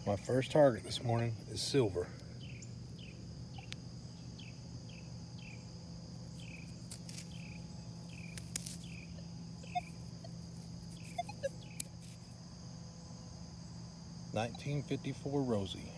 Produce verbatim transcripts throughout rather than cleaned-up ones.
My first target this morning is silver. nineteen fifty-four Rosie.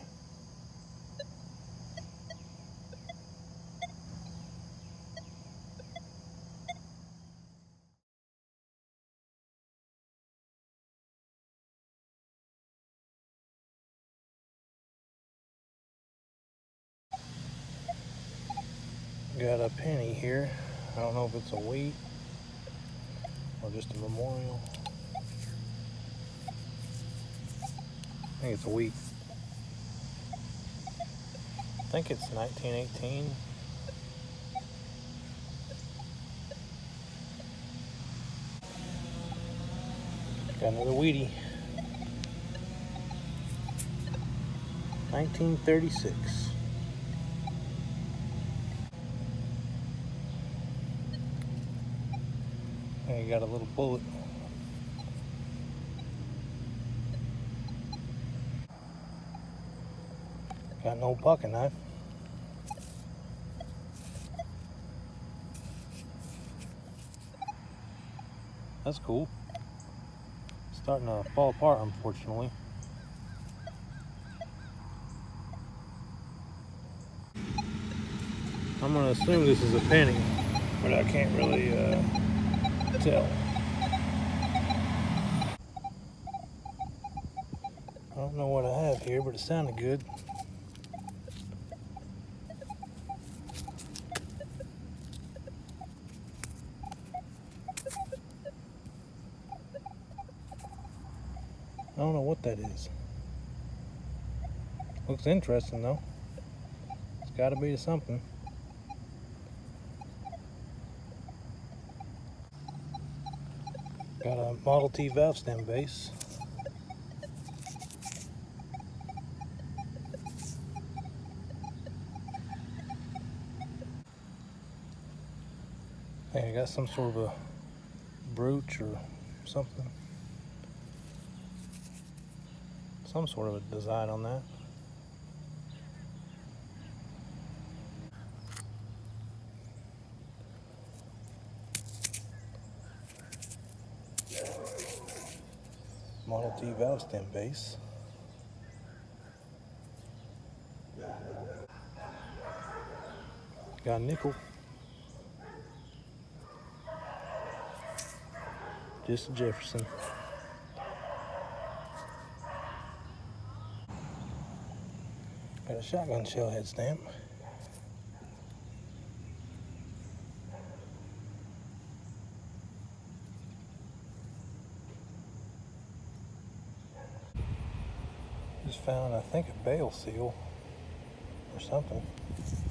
Got a penny here. I don't know if it's a wheat or just a memorial. I think it's a wheat. I think it's nineteen eighteen. Got another wheatie. nineteen thirty-six. And you got a little bullet. Got an old pocket knife. That's cool. Starting to fall apart, unfortunately. I'm gonna assume this is a penny, but I can't really uh, tell. I don't know what I have here, but it sounded good. I don't know what that is. Looks interesting though. It's gotta be something. Got a Model T valve stem base. I think I got some sort of a brooch or something. Some sort of a design on that. Model T valve stem base. Got a nickel. Just a Jefferson. Got a shotgun shell head stamp. Just found, I think, a bale seal or something.